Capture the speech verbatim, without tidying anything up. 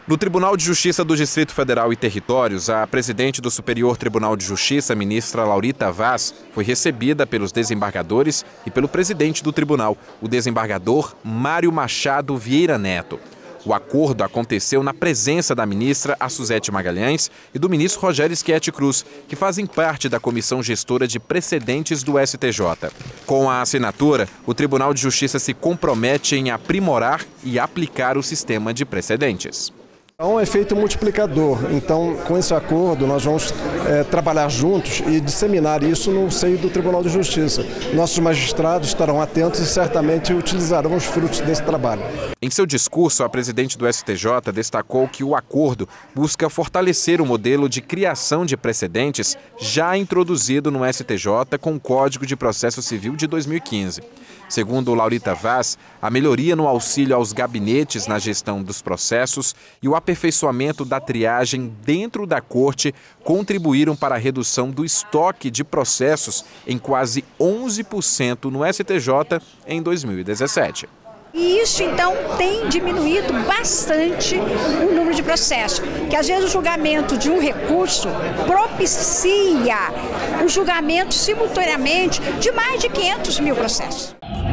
No Tribunal de Justiça do Distrito Federal e Territórios, a presidente do Superior Tribunal de Justiça, ministra Laurita Vaz, foi recebida pelos desembargadores e pelo presidente do tribunal, o desembargador Mário Machado Vieira Neto. O acordo aconteceu na presença da ministra Suzete Magalhães e do ministro Rogério Schietti Cruz, que fazem parte da Comissão Gestora de Precedentes do S T J. Com a assinatura, o Tribunal de Justiça se compromete em aprimorar e aplicar o sistema de precedentes. Há um efeito multiplicador, então com esse acordo nós vamos é, trabalhar juntos e disseminar isso no seio do Tribunal de Justiça. Nossos magistrados estarão atentos e certamente utilizarão os frutos desse trabalho. Em seu discurso, a presidente do S T J destacou que o acordo busca fortalecer o modelo de criação de precedentes já introduzido no S T J com o Código de Processo Civil de dois mil e quinze. Segundo Laurita Vaz, a melhoria no auxílio aos gabinetes na gestão dos processos e o aperfeiçoamento da triagem dentro da corte contribuíram para a redução do estoque de processos em quase onze por cento no S T J em dois mil e dezessete. E isso, então, tem diminuído bastante o número de processos, que às vezes o julgamento de um recurso propicia o julgamento simultaneamente de mais de quinhentos mil processos.